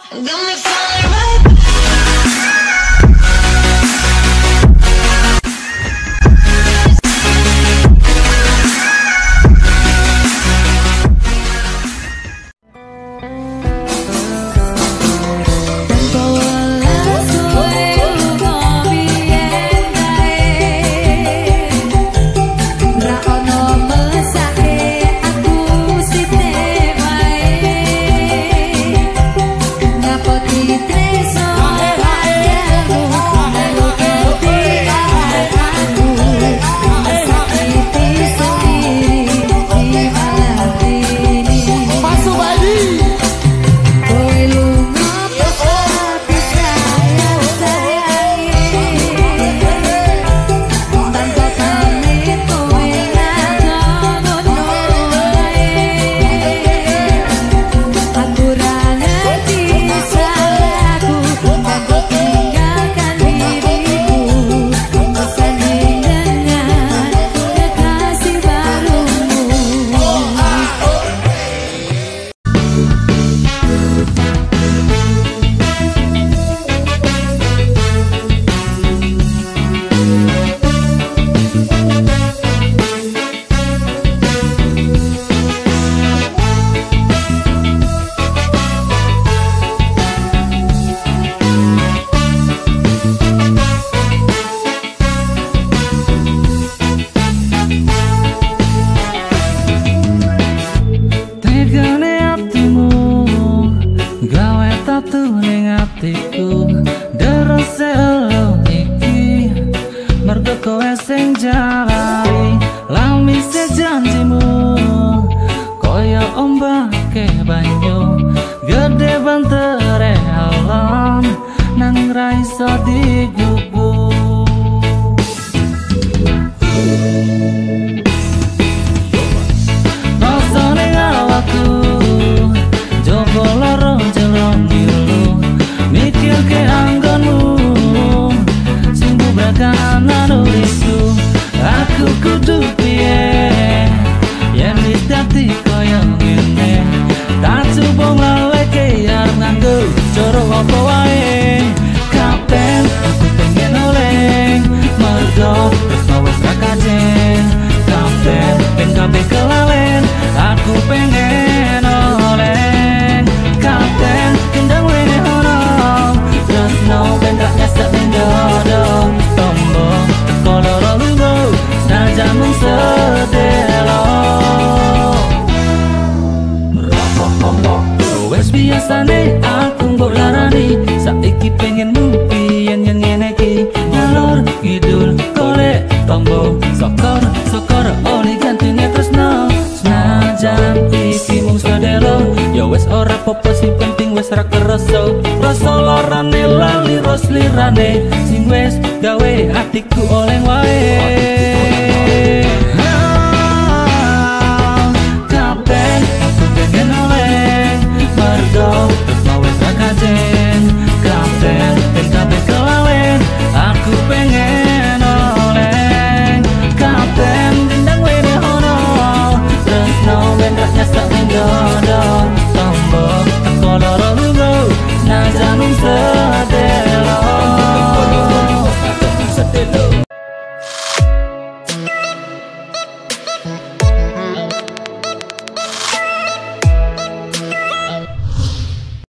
kowe sing jalari lami sejanjimu koyo ombake banyu gede bantere alam nang ra iso digugu. Rasane awakku jogo loro jelong ngilu mikir ke anggonmu sing bubrakan nulisu aku kudu piye yen wis dadi koyo ngene tak coba nglawe ke arep nganggo cara apa wae kapten aku pengen oleh mergo tresno wis ra kajen kapten ben kabeh kelalen aku pengen oleh kapten kendang wene ono tresno ben gak nyesek ning dodo tombo teko loro lungo saja mung sedelo wes biasane aku mbok larani saiki pengen mumpi yen ngene iki ngalor ngidul golek tombo sokor oli gantine tresno senajan iki mung sedelo ya wes ora apa-apa sing penting wes ra kerasa rasa larane lali ros lirane sing wes gawe atiku oleh wae.